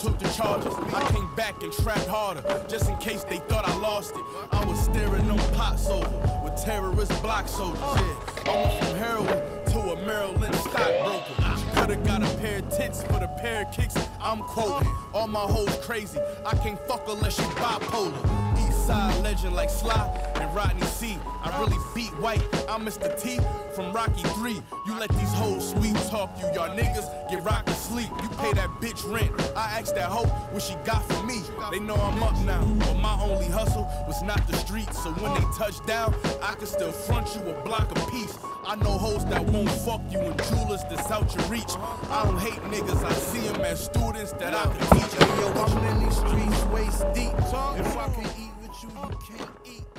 took the charges. I came back and trapped harder, just in case they thought I lost it. I was staring on pots over with terrorist block soldiers. Yeah, I went from heroin to a Maryland stockbroker. She could've got a pair of tits for the pair of kicks I'm quoting. All my hoes crazy, I can't fuck unless she bipolar. Eastside legend like Sly and Rodney C. I really beat white, I'm Mr. T from Rocky 3. You let these hoes sweet talk you, y'all niggas get rocked to sleep. You pay that bitch rent, I asked that hoe what she got for me. They know I'm up now, but my only hustle was not the streets. So when they touch down, I can still front you a block apiece. I know hoes that won't fuck you and jewelers that's out your reach. I don't hate niggas, I see them as students that I can teach. Yo, I'm in these streets waist deep. If I can eat with you, you can't eat.